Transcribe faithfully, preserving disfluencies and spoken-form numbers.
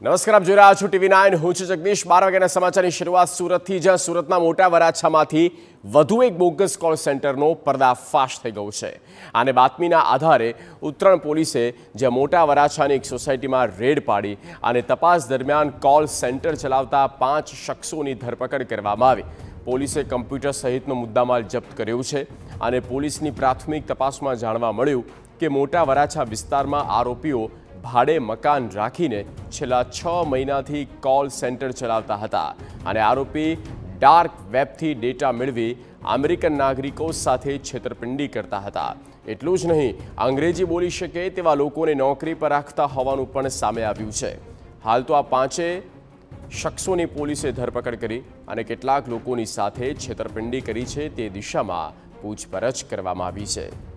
નમસ્કાર, આપ જોઈ રહ્યા છો ટીવી નાઇન. હું છું જગદીશ. બાર વાગ્યાના સમાચારની શરૂઆત સુરતથી, જ્યાં સુરતના મોટા વરાછામાંથી વધુ એક બોગસ કોલ સેન્ટરનો પર્દાફાશ થઈ ગયો છે. અને બાતમીના આધારે ઉત્તરાયણ પોલીસે જ્યાં મોટા વરાછાની એક સોસાયટીમાં રેડ પાડી અને તપાસ દરમિયાન કોલ સેન્ટર ચલાવતા પાંચ શખ્સોની ધરપકડ કરવામાં આવી. પોલીસે કમ્પ્યુટર સહિતનો મુદ્દામાલ જપ્ત કર્યો છે અને પોલીસની પ્રાથમિક તપાસમાં જાણવા મળ્યું કે મોટા વરાછા વિસ્તારમાં આરોપીઓ ભાડે મકાન રાખીને છેલ્લા છ મહિનાથી કોલ સેન્ટર ચલાવતા હતા અને આરોપી ડાર્ક વેબથી ડેટા મેળવી અમેરિકન નાગરિકો સાથે છેતરપિંડી કરતા હતા. એટલું જ નહીં, અંગ્રેજી બોલી શકે તેવા લોકોને નોકરી પર રાખતા હોવાનું પણ સામે આવ્યું છે. હાલ તો આ પાંચે શખ્સોની પોલીસે ધરપકડ કરી અને કેટલાક લોકોની સાથે છેતરપિંડી કરી છે તે દિશામાં પૂછપરછ કરવામાં આવી છે.